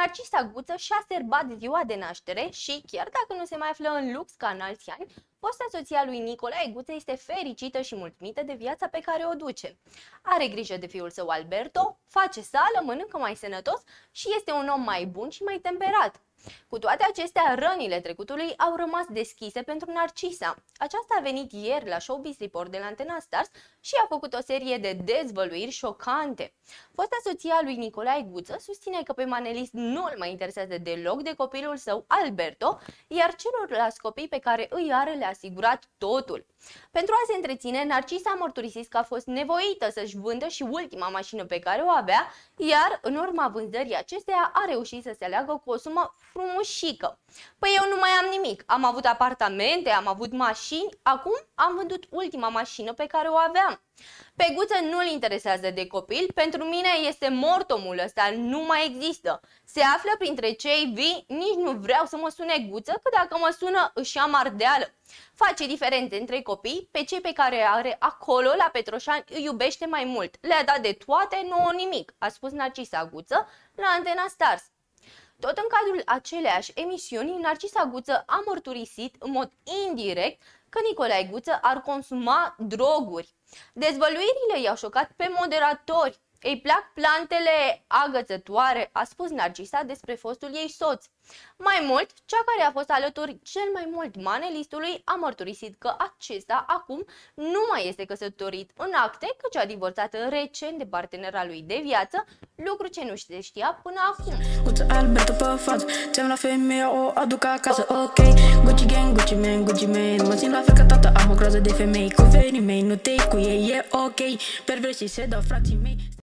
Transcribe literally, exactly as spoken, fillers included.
Narcisa Guță și-a sărbat ziua de naștere și, chiar dacă nu se mai află în lux ca în alți ani, fosta soția lui Nicolae Guță este fericită și mulțumită de viața pe care o duce. Are grijă de fiul său Alberto, face sală, mănâncă mai sănătos și este un om mai bun și mai temperat. Cu toate acestea, rănile trecutului au rămas deschise pentru Narcisa. Aceasta a venit ieri la Showbiz Report de la Antena Stars și a făcut o serie de dezvăluiri șocante. Fosta soția lui Nicolae Guță susține că pe manelist nu îl mai interesează deloc de copilul său Alberto, iar celorlalți copii pe care îi are le-a asigurat totul. Pentru a se întreține, Narcisa a mărturisit că a fost nevoită să-și vândă și ultima mașină pe care o avea, iar în urma vânzării acesteia a reușit să se aleagă cu o sumă frumușică. Păi eu nu mai am nimic, am avut apartamente, am avut mașini, acum am vândut ultima mașină pe care o aveam. Pe Guță nu-l interesează de copil, pentru mine este mort omul ăsta, nu mai există. Se află printre cei vii, nici nu vreau să mă sune Guță, că dacă mă sună își ia mardeală. Face diferențe între copii, pe cei pe care are acolo la Petroșani îi iubește mai mult. Le-a dat de toate, nouă nimic, a spus Narcisa Guță la Antena Stars. Tot în cadrul aceleiași emisiuni, Narcisa Guță a mărturisit în mod indirect că Nicolae Guță ar consuma droguri. Dezvăluirile i-au șocat pe moderatori. Îi plac plantele agățătoare, a spus Narcisa despre fostul ei soț. Mai mult, cea care a fost alături cel mai mult manelistului a mărturisit că acesta acum nu mai este căsătorit în acte, căci a divorțat recent de partenera lui de viață, lucru ce nu se știa până acum. Guță Alberto pe față, ți-am la femeie, o aduc acasă, ok. Gucci gang, Gucci man, Gucci man, mă simt la fel ca tata, am o groază de femei, cu verii mei, nu te cu ei, e ok. Perversi se dau frații mei.